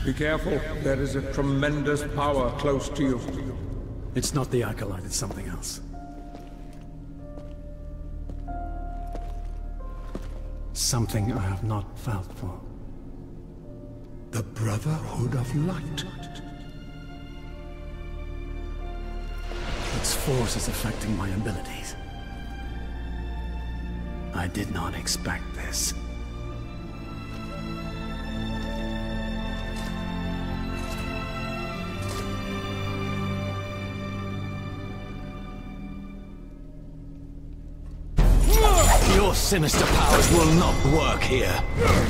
Be careful. There is a tremendous power close to you. It's not the Acolyte, it's something else. Something I have not felt for. The Brotherhood of Light. Its force is affecting my abilities. I did not expect this. Your sinister powers will not work here.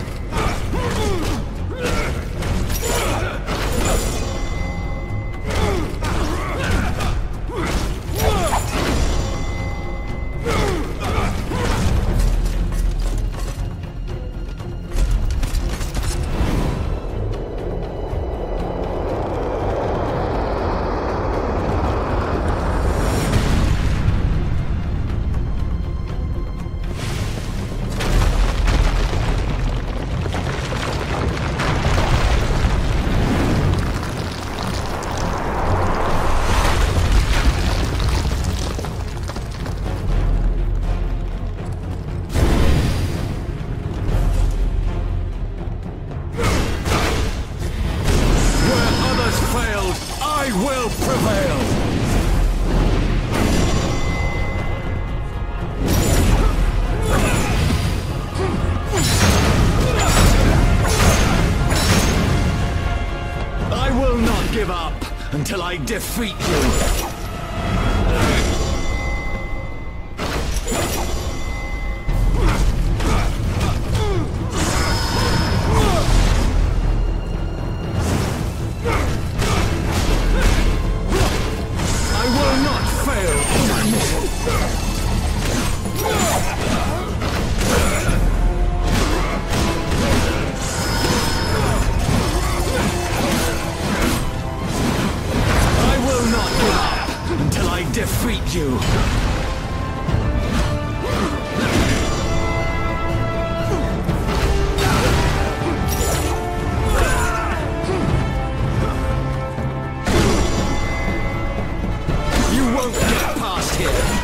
Until I defeat you! Defeat you! You won't get past here!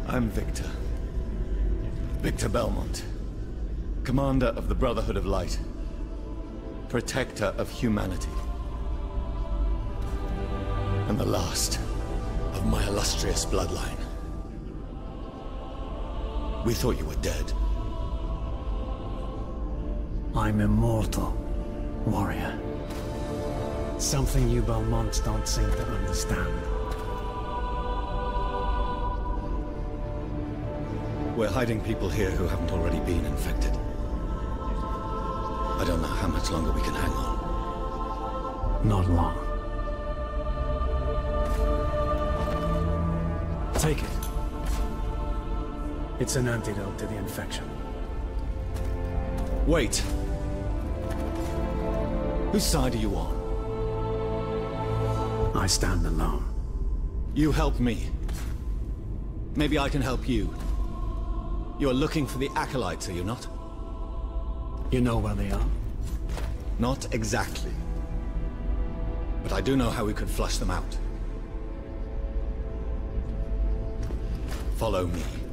I'm Victor. Victor Belmont. Commander of the Brotherhood of Light. Protector of humanity. And the last of my illustrious bloodline. We thought you were dead. I'm immortal, warrior. Something you Belmonts don't seem to understand. We're hiding people here who haven't already been infected. I don't know how much longer we can hang on. Not long. Take it. It's an antidote to the infection. Wait. Whose side are you on? I stand alone. You help me. Maybe I can help you. You're looking for the Acolytes, are you not? You know where they are? Not exactly. But I do know how we could flush them out. Follow me.